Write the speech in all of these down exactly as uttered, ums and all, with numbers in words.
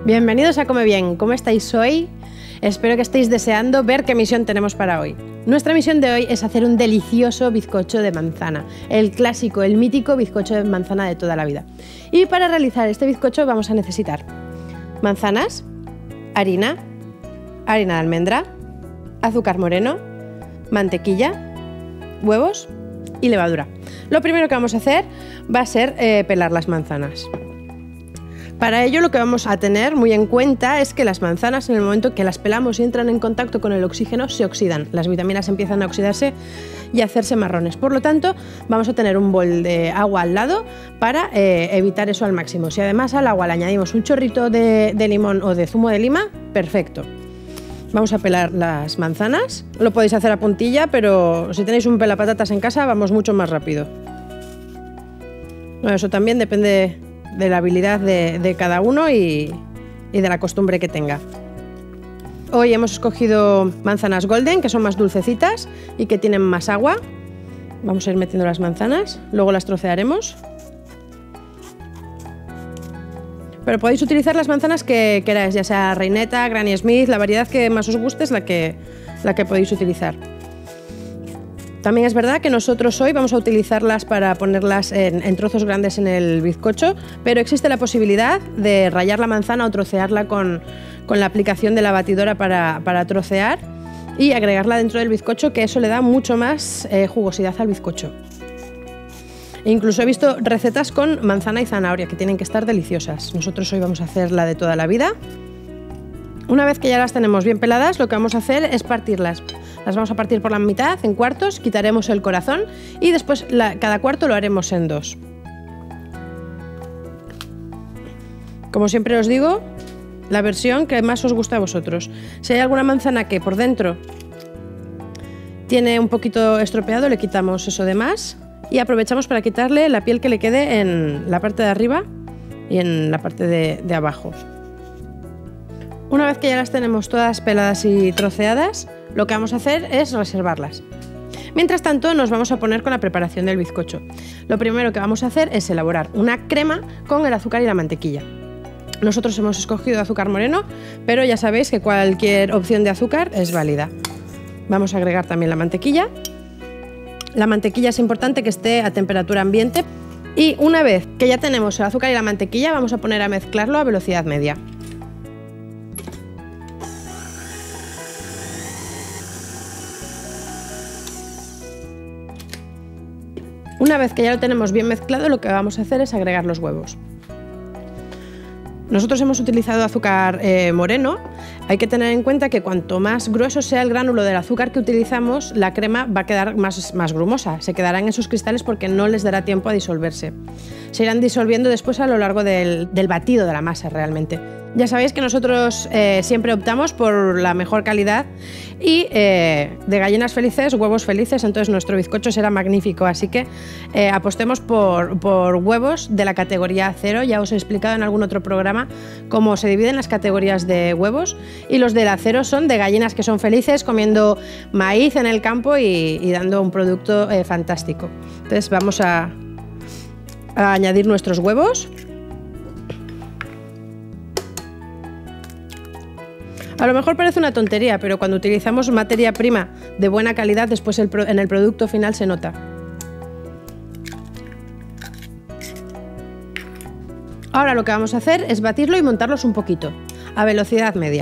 Bienvenidos a Come Bien, ¿cómo estáis hoy? Espero que estéis deseando ver qué misión tenemos para hoy. Nuestra misión de hoy es hacer un delicioso bizcocho de manzana, el clásico, el mítico bizcocho de manzana de toda la vida. Y para realizar este bizcocho vamos a necesitar manzanas, harina, harina de almendra, azúcar moreno, mantequilla, huevos y levadura. Lo primero que vamos a hacer va a ser eh, pelar las manzanas. Para ello lo que vamos a tener muy en cuenta es que las manzanas, en el momento que las pelamos y entran en contacto con el oxígeno, se oxidan. Las vitaminas empiezan a oxidarse y a hacerse marrones. Por lo tanto, vamos a tener un bol de agua al lado para eh, evitar eso al máximo. Si además al agua le añadimos un chorrito de, de limón o de zumo de lima, perfecto. Vamos a pelar las manzanas. Lo podéis hacer a puntilla, pero si tenéis un pelapatatas en casa, vamos mucho más rápido. Bueno, eso también depende de la habilidad de, de cada uno y, y de la costumbre que tenga. Hoy hemos escogido manzanas golden, que son más dulcecitas y que tienen más agua. Vamos a ir metiendo las manzanas, luego las trocearemos. Pero podéis utilizar las manzanas que queráis, ya sea Reineta, Granny Smith, la variedad que más os guste es la que, la que podéis utilizar. También es verdad que nosotros hoy vamos a utilizarlas para ponerlas en, en trozos grandes en el bizcocho, pero existe la posibilidad de rallar la manzana o trocearla con, con la aplicación de la batidora para, para trocear y agregarla dentro del bizcocho, que eso le da mucho más eh, jugosidad al bizcocho. Incluso he visto recetas con manzana y zanahoria que tienen que estar deliciosas. Nosotros hoy vamos a hacer la de toda la vida. Una vez que ya las tenemos bien peladas, lo que vamos a hacer es partirlas. Las vamos a partir por la mitad, en cuartos, quitaremos el corazón y después la, cada cuarto lo haremos en dos. Como siempre os digo, la versión que más os gusta a vosotros. Si hay alguna manzana que por dentro tiene un poquito estropeado, le quitamos eso de más y aprovechamos para quitarle la piel que le quede en la parte de arriba y en la parte de, de abajo. Una vez que ya las tenemos todas peladas y troceadas, lo que vamos a hacer es reservarlas. Mientras tanto, nos vamos a poner con la preparación del bizcocho. Lo primero que vamos a hacer es elaborar una crema con el azúcar y la mantequilla. Nosotros hemos escogido azúcar moreno, pero ya sabéis que cualquier opción de azúcar es válida. Vamos a agregar también la mantequilla. La mantequilla es importante que esté a temperatura ambiente. Y una vez que ya tenemos el azúcar y la mantequilla, vamos a poner a mezclarlo a velocidad media. Una vez que ya lo tenemos bien mezclado, lo que vamos a hacer es agregar los huevos. Nosotros hemos utilizado azúcar eh, moreno. Hay que tener en cuenta que cuanto más grueso sea el gránulo del azúcar que utilizamos, la crema va a quedar más, más grumosa. Se quedarán en esos cristales porque no les dará tiempo a disolverse. Se irán disolviendo después a lo largo del, del batido de la masa realmente. Ya sabéis que nosotros eh, siempre optamos por la mejor calidad y eh, de gallinas felices, huevos felices, entonces nuestro bizcocho será magnífico, así que eh, apostemos por, por huevos de la categoría cero. Ya os he explicado en algún otro programa cómo se dividen las categorías de huevos y los del acero son de gallinas que son felices comiendo maíz en el campo y, y dando un producto eh, fantástico. Entonces vamos a, a añadir nuestros huevos. A lo mejor parece una tontería, pero cuando utilizamos materia prima de buena calidad, después el pro- en el producto final se nota. Ahora lo que vamos a hacer es batirlo y montarlos un poquito, a velocidad media.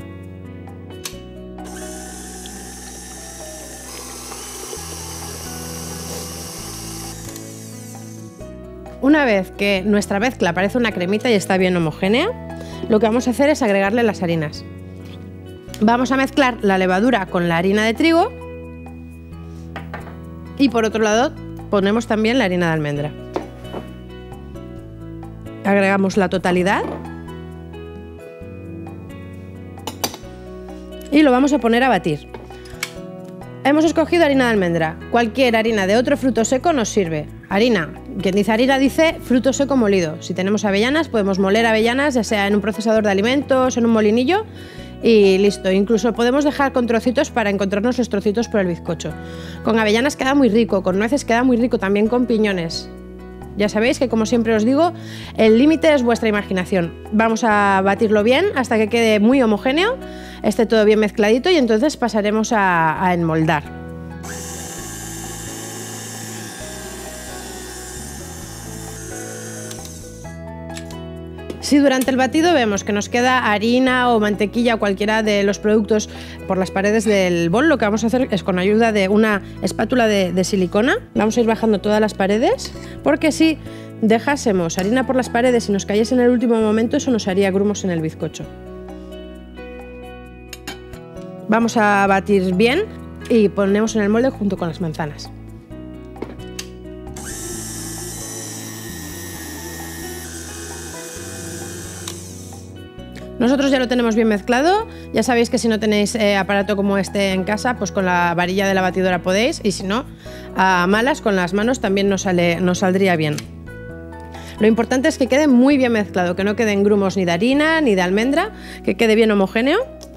Una vez que nuestra mezcla parece una cremita y está bien homogénea, lo que vamos a hacer es agregarle las harinas. Vamos a mezclar la levadura con la harina de trigo y por otro lado ponemos también la harina de almendra. Agregamos la totalidad y lo vamos a poner a batir. Hemos escogido harina de almendra. Cualquier harina de otro fruto seco nos sirve. Harina, quien dice harina dice fruto seco molido. Si tenemos avellanas, podemos moler avellanas, ya sea en un procesador de alimentos, en un molinillo, y listo. Incluso podemos dejar con trocitos para encontrarnos los trocitos por el bizcocho. Con avellanas queda muy rico, con nueces queda muy rico, también con piñones. Ya sabéis que, como siempre os digo, el límite es vuestra imaginación. Vamos a batirlo bien hasta que quede muy homogéneo, esté todo bien mezcladito y entonces pasaremos a, a enmoldar. Si durante el batido vemos que nos queda harina o mantequilla o cualquiera de los productos por las paredes del bol, lo que vamos a hacer es, con ayuda de una espátula de, de silicona, vamos a ir bajando todas las paredes, porque si dejásemos harina por las paredes y nos cayese en el último momento, eso nos haría grumos en el bizcocho. Vamos a batir bien y ponemos en el molde junto con las manzanas. Nosotros ya lo tenemos bien mezclado. Ya sabéis que si no tenéis eh, aparato como este en casa, pues con la varilla de la batidora podéis, y si no, a malas con las manos también nos, sale, nos saldría bien. Lo importante es que quede muy bien mezclado, que no queden grumos ni de harina ni de almendra, que quede bien homogéneo.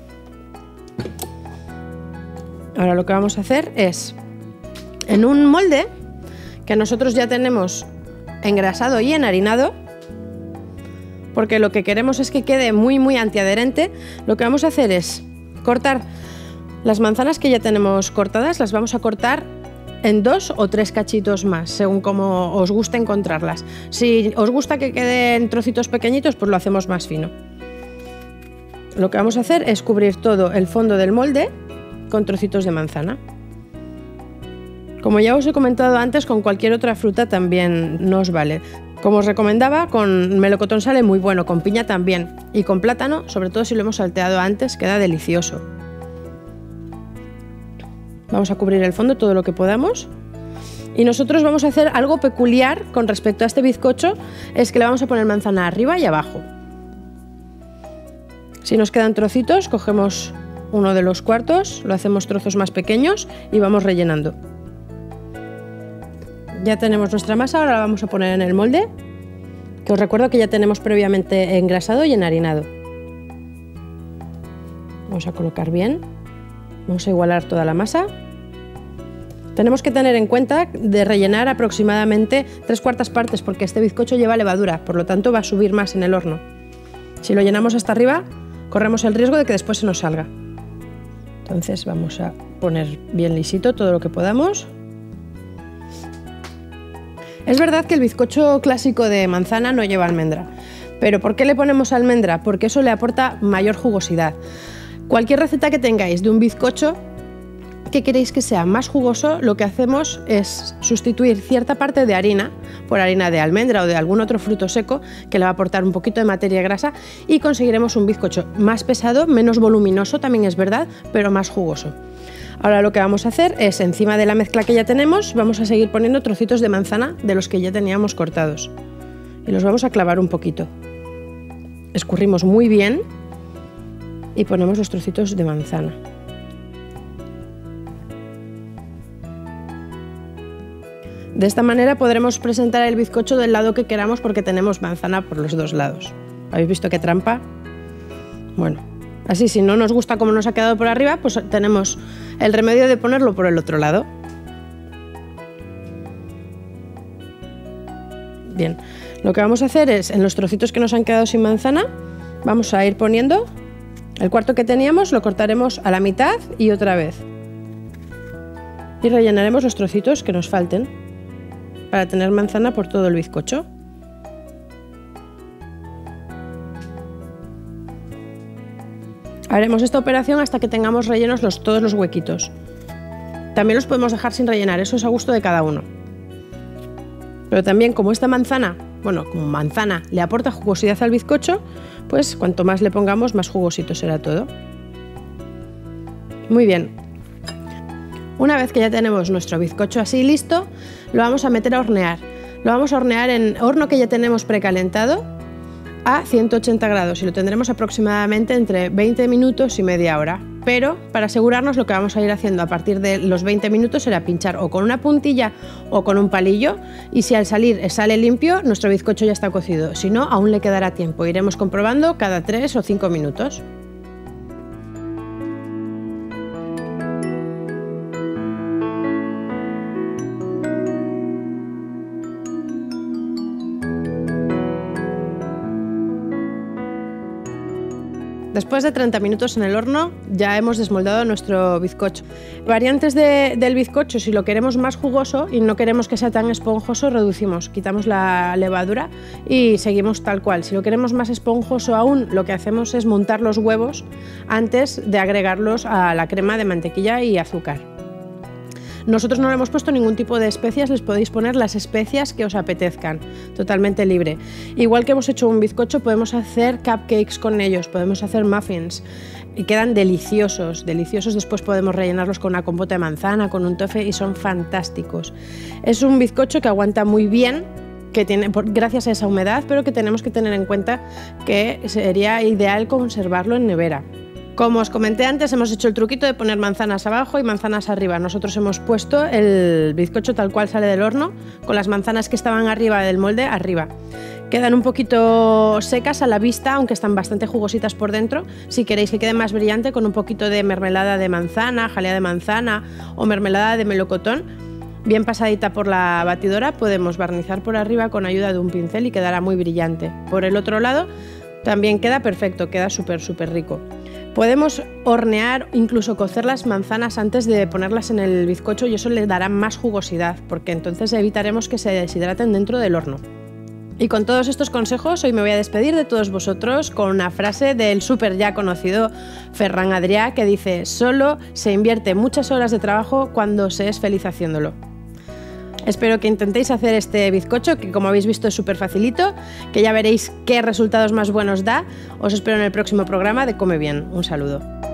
Ahora lo que vamos a hacer es, en un molde que nosotros ya tenemos engrasado y enharinado, porque lo que queremos es que quede muy muy antiadherente, lo que vamos a hacer es cortar las manzanas que ya tenemos cortadas, las vamos a cortar en dos o tres cachitos más, según como os guste encontrarlas. Si os gusta que queden trocitos pequeñitos, pues lo hacemos más fino. Lo que vamos a hacer es cubrir todo el fondo del molde con trocitos de manzana. Como ya os he comentado antes, con cualquier otra fruta también nos vale. Como os recomendaba, con melocotón sale muy bueno, con piña también, y con plátano, sobre todo si lo hemos salteado antes, queda delicioso. Vamos a cubrir el fondo todo lo que podamos. Y nosotros vamos a hacer algo peculiar con respecto a este bizcocho, es que le vamos a poner manzana arriba y abajo. Si nos quedan trocitos, cogemos uno de los cuartos, lo hacemos trozos más pequeños y vamos rellenando. Ya tenemos nuestra masa, ahora la vamos a poner en el molde, que os recuerdo que ya tenemos previamente engrasado y enharinado. Vamos a colocar bien, vamos a igualar toda la masa. Tenemos que tener en cuenta de rellenar aproximadamente tres cuartas partes, porque este bizcocho lleva levadura, por lo tanto va a subir más en el horno. Si lo llenamos hasta arriba, corremos el riesgo de que después se nos salga. Entonces vamos a poner bien lisito todo lo que podamos. Es verdad que el bizcocho clásico de manzana no lleva almendra, pero ¿por qué le ponemos almendra? Porque eso le aporta mayor jugosidad. Cualquier receta que tengáis de un bizcocho que queréis que sea más jugoso, lo que hacemos es sustituir cierta parte de harina por harina de almendra o de algún otro fruto seco que le va a aportar un poquito de materia grasa, y conseguiremos un bizcocho más pesado, menos voluminoso, también es verdad, pero más jugoso. Ahora lo que vamos a hacer es, encima de la mezcla que ya tenemos, vamos a seguir poniendo trocitos de manzana de los que ya teníamos cortados y los vamos a clavar un poquito. Escurrimos muy bien y ponemos los trocitos de manzana. De esta manera podremos presentar el bizcocho del lado que queramos, porque tenemos manzana por los dos lados. ¿Habéis visto qué trampa? Bueno, así, si no nos gusta cómo nos ha quedado por arriba, pues tenemos el remedio de ponerlo por el otro lado. Bien, lo que vamos a hacer es, en los trocitos que nos han quedado sin manzana, vamos a ir poniendo el cuarto que teníamos, lo cortaremos a la mitad y otra vez. Y rellenaremos los trocitos que nos falten para tener manzana por todo el bizcocho. Haremos esta operación hasta que tengamos rellenos los, todos los huequitos. También los podemos dejar sin rellenar, eso es a gusto de cada uno. Pero también, como esta manzana, bueno, como manzana le aporta jugosidad al bizcocho, pues cuanto más le pongamos, más jugosito será todo. Muy bien. Una vez que ya tenemos nuestro bizcocho así listo, lo vamos a meter a hornear. Lo vamos a hornear en horno que ya tenemos precalentado a ciento ochenta grados, y lo tendremos aproximadamente entre veinte minutos y media hora. Pero para asegurarnos, lo que vamos a ir haciendo a partir de los veinte minutos será pinchar o con una puntilla o con un palillo, y si al salir sale limpio, nuestro bizcocho ya está cocido. Si no, aún le quedará tiempo. Iremos comprobando cada tres o cinco minutos. Después de treinta minutos en el horno ya hemos desmoldado nuestro bizcocho. Variantes de, del bizcocho, si lo queremos más jugoso y no queremos que sea tan esponjoso, reducimos, quitamos la levadura y seguimos tal cual. Si lo queremos más esponjoso aún, lo que hacemos es montar los huevos antes de agregarlos a la crema de mantequilla y azúcar. Nosotros no le hemos puesto ningún tipo de especias, les podéis poner las especias que os apetezcan, totalmente libre. Igual que hemos hecho un bizcocho, podemos hacer cupcakes con ellos, podemos hacer muffins y quedan deliciosos, deliciosos. Después podemos rellenarlos con una compota de manzana, con un toffee y son fantásticos. Es un bizcocho que aguanta muy bien, que tiene, por, gracias a esa humedad, pero que tenemos que tener en cuenta que sería ideal conservarlo en nevera. Como os comenté antes, hemos hecho el truquito de poner manzanas abajo y manzanas arriba. Nosotros hemos puesto el bizcocho tal cual sale del horno, con las manzanas que estaban arriba del molde, arriba. Quedan un poquito secas a la vista, aunque están bastante jugositas por dentro. Si queréis que quede más brillante, con un poquito de mermelada de manzana, jalea de manzana o mermelada de melocotón, bien pasadita por la batidora, podemos barnizar por arriba con ayuda de un pincel y quedará muy brillante. Por el otro lado también queda perfecto, queda súper súper rico. Podemos hornear, incluso cocer las manzanas antes de ponerlas en el bizcocho y eso le dará más jugosidad, porque entonces evitaremos que se deshidraten dentro del horno. Y con todos estos consejos hoy me voy a despedir de todos vosotros con una frase del súper ya conocido Ferran Adrià que dice: solo se invierte muchas horas de trabajo cuando se es feliz haciéndolo. Espero que intentéis hacer este bizcocho, que como habéis visto es súper facilito, que ya veréis qué resultados más buenos da. Os espero en el próximo programa de Come Bien. Un saludo.